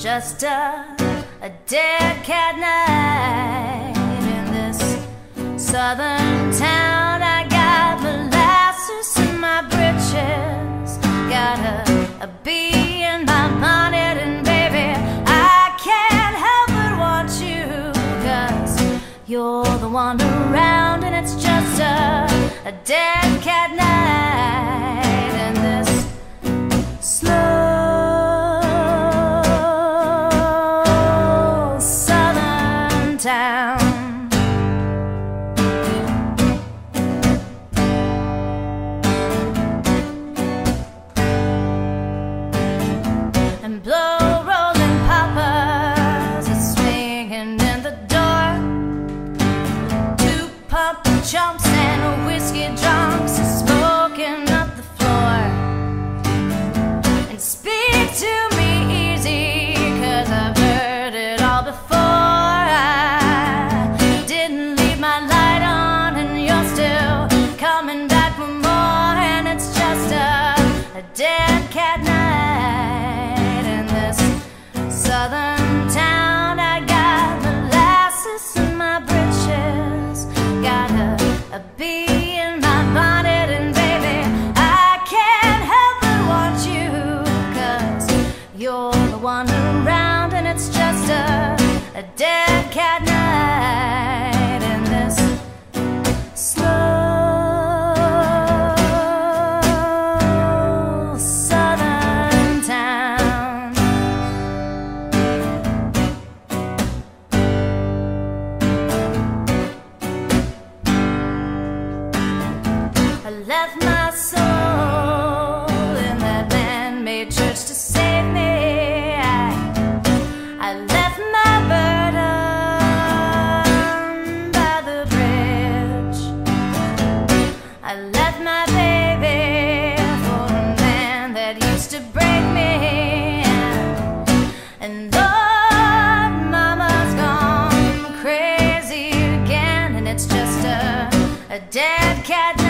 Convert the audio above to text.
just a dead cat night in this southern town. I got molasses in my britches, got a bee in my bonnet, and baby, I can't help but want you, 'cause you're the one around, and it's just a dead cat night in this slow southern town. And blow rolling poppers are swinging in the door. Two pump chumps and whiskey drunks are smoking up the floor. And speak to me easy, 'cause I've heard it all before. I didn't leave my light on, and you're still coming back for more. And it's just a dead cat night in this southern town. I got molasses in my britches, got a bee in my bonnet, and baby, I can't help but want you, 'cause you're the one around, and it's just a dead cat night in this slow southern town. I left my soul in that man-made church to save me. I left my burden by the bridge. I left my baby for a man that used to break me. And Lord, mama's gone crazy again, and it's just a dead cat